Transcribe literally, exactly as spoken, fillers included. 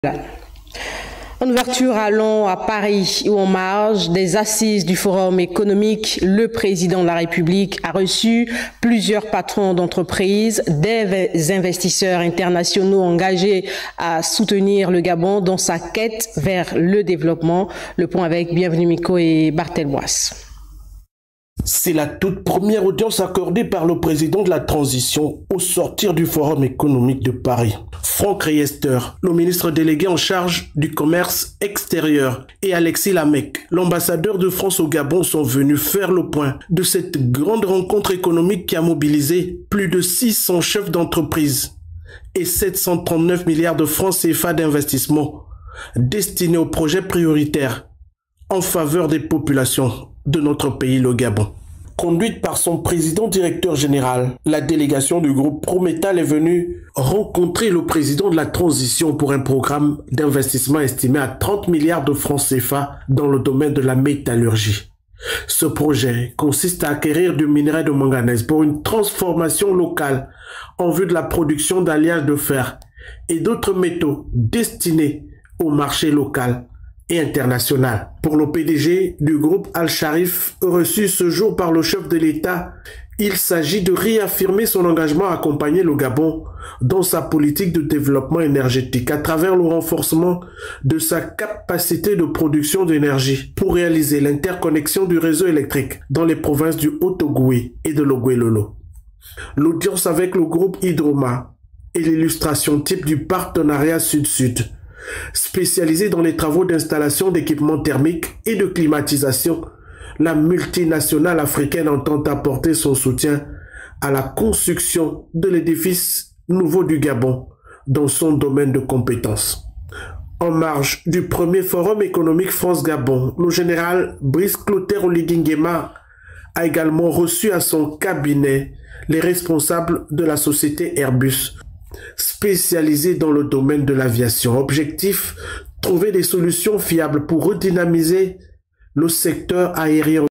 En ouverture à Lyon, à Paris, où en marge des assises du Forum économique, le président de la République a reçu plusieurs patrons d'entreprises, des investisseurs internationaux engagés à soutenir le Gabon dans sa quête vers le développement. Le point avec Bienvenue Miko et Barthel Boisse. C'est la toute première audience accordée par le président de la transition au sortir du Forum économique de Paris. Franck Riester, le ministre délégué en charge du commerce extérieur, et Alexis Lamec, l'ambassadeur de France au Gabon, sont venus faire le point de cette grande rencontre économique qui a mobilisé plus de six cents chefs d'entreprise et sept cent trente-neuf milliards de francs C F A d'investissement destinés aux projets prioritaires en faveur des populations de notre pays, le Gabon. Conduite par son président directeur général, la délégation du groupe Prometal est venue rencontrer le président de la transition pour un programme d'investissement estimé à trente milliards de francs C F A dans le domaine de la métallurgie. Ce projet consiste à acquérir du minerai de manganèse pour une transformation locale en vue de la production d'alliages de fer et d'autres métaux destinés au marché local et international. Pour le P D G du groupe Al-Sharif, reçu ce jour par le chef de l'État, il s'agit de réaffirmer son engagement à accompagner le Gabon dans sa politique de développement énergétique à travers le renforcement de sa capacité de production d'énergie pour réaliser l'interconnexion du réseau électrique dans les provinces du Haut-Ogooué et de l'Ogooué-Lolo. L'audience avec le groupe Hydroma est l'illustration type du partenariat Sud-Sud, spécialisée dans les travaux d'installation d'équipements thermiques et de climatisation. La multinationale africaine entend apporter son soutien à la construction de l'édifice nouveau du Gabon dans son domaine de compétences. En marge du premier forum économique France-Gabon, le général Brice Clotaire Oligui Nguema a également reçu à son cabinet les responsables de la société Airbus, spécialisé dans le domaine de l'aviation. Objectif, trouver des solutions fiables pour redynamiser le secteur aérien